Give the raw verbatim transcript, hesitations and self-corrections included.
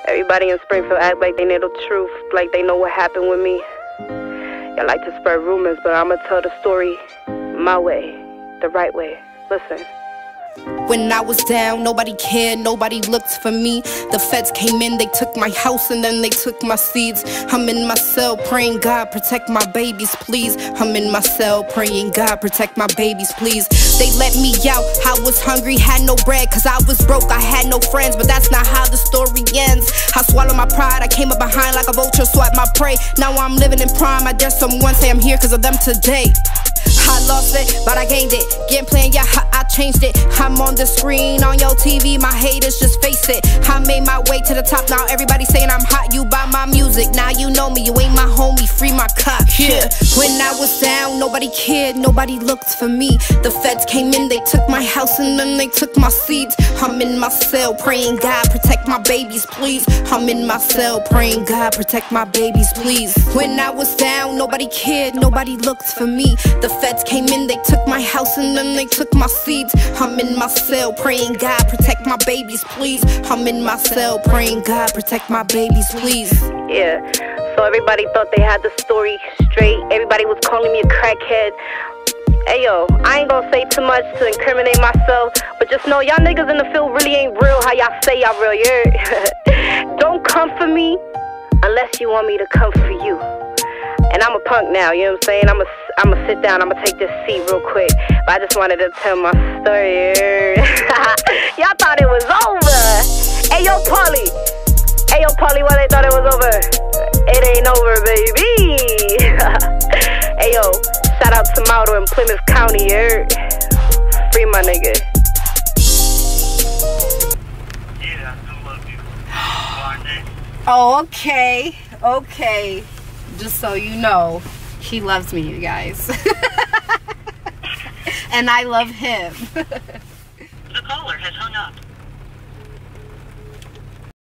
Everybody in Springfield act like they know the truth, like they know what happened with me. Y'all like to spread rumors, but I'ma tell the story my way, the right way. Listen. When I was down, nobody cared, nobody looked for me. The feds came in, they took my house and then they took my seeds. I'm in my cell praying, God protect my babies, please. I'm in my cell praying, God protect my babies, please. They let me out, I was hungry, had no bread, cause I was broke, I had no friends. But that's not how the story ends. I swallowed my pride, I came up behind like a vulture, swiped my prey. Now I'm living in prime, I dare someone say I'm here cause of them today. I lost it, but I gained it. Game plan, yeah, I changed it. I'm on the screen, on your T V, my haters just face it. I made my way to the top, now everybody saying I'm hot. You buy my music, now you know me, you ain't my homie, free my cock, yeah. When I was down, nobody cared, nobody looked for me. The feds came in, they took my house and then they took my seeds. I'm in my cell praying, God protect my babies, please. I'm in my cell praying, God protect my babies, please. When I was down, nobody cared, nobody looked for me. The feds came in, they took my house and then they took my seeds. I'm in my cell praying, God protect my babies, please. I'm in my cell praying, God protect my babies, please. Yeah, so everybody thought they had the story straight. Everybody was calling me a crackhead. Hey yo, I ain't gonna say too much to incriminate myself, but just know y'all niggas in the field really ain't real how y'all say y'all real, yeah? Don't come for me unless you want me to come for you. And I'm a punk now, you know what I'm saying? I'm a, I'm a sit down, I'm gonna take this seat real quick. But I just wanted to tell my story. Y'all thought it was over. Hey yo, Paulie. Hey yo, Paulie, why they thought it was over? It ain't over, baby. Hey yo, shout out to Maudo in Plymouth County, yeah? Free my nigga. Yeah, I do love you. Oh, okay, okay. Just so you know, he loves me, you guys. And I love him. The caller has hung up.